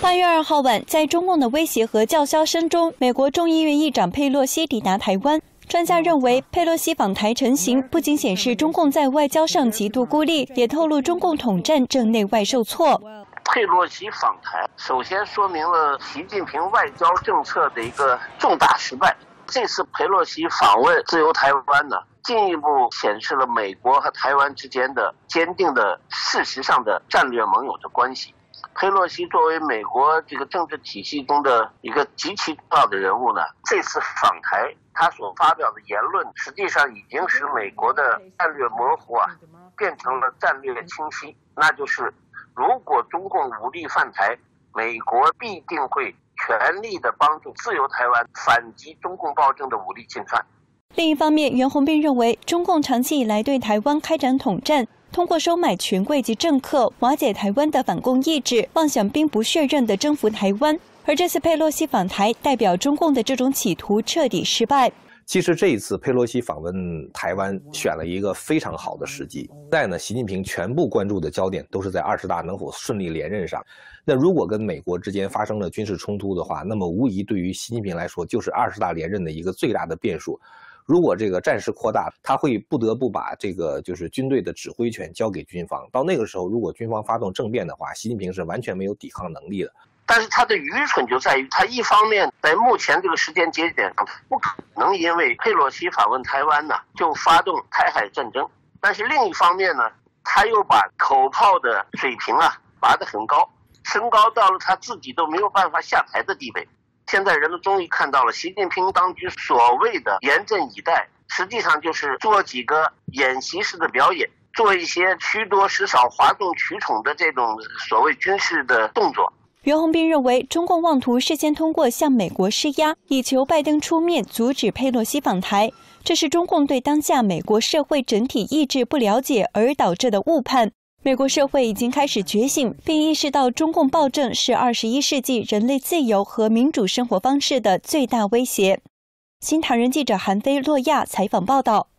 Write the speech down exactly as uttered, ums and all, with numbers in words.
八月二号晚，在中共的威胁和叫嚣声中，美国众议院议长佩洛西抵达台湾。专家认为，佩洛西访台成行，不仅显示中共在外交上极度孤立，也透露中共统战正内外受挫。 佩洛西访台，首先说明了习近平外交政策的一个重大失败。这次佩洛西访问自由台湾呢，进一步显示了美国和台湾之间的坚定的事实上的战略盟友的关系。佩洛西作为美国这个政治体系中的一个极其重要的人物呢，这次访台，他所发表的言论实际上已经使美国的战略模糊啊，变成了战略清晰。那就是如果中共武力犯台，美国必定会全力的帮助自由台湾反击中共暴政的武力侵犯。 另一方面，袁宏斌认为，中共长期以来对台湾开展统战，通过收买权贵及政客，瓦解台湾的反共意志，妄想兵不血刃地征服台湾。而这次佩洛西访台，代表中共的这种企图彻底失败。 其实这一次佩洛西访问台湾，选了一个非常好的时机。现在呢，习近平全部关注的焦点都是在二十大能否顺利连任上。那如果跟美国之间发生了军事冲突的话，那么无疑对于习近平来说，就是二十大连任的一个最大的变数。如果这个战事扩大，他会不得不把这个就是军队的指挥权交给军方。到那个时候，如果军方发动政变的话，习近平是完全没有抵抗能力的。 但是他的愚蠢就在于，他一方面在目前这个时间节点上，不可能因为佩洛西访问台湾呢，就发动台海战争。但是另一方面呢，他又把口炮的水平啊拔得很高，升高到了他自己都没有办法下台的地位。现在人们终于看到了习近平当局所谓的严阵以待，实际上就是做几个演习式的表演，做一些屈多识少、哗众取宠的这种所谓军事的动作。 袁宏斌认为，中共妄图事先通过向美国施压，以求拜登出面阻止佩洛西访台，这是中共对当下美国社会整体意志不了解而导致的误判。美国社会已经开始觉醒，并意识到中共暴政是二十一世纪人类自由和民主生活方式的最大威胁。新唐人记者韩飞、洛亚采访报道。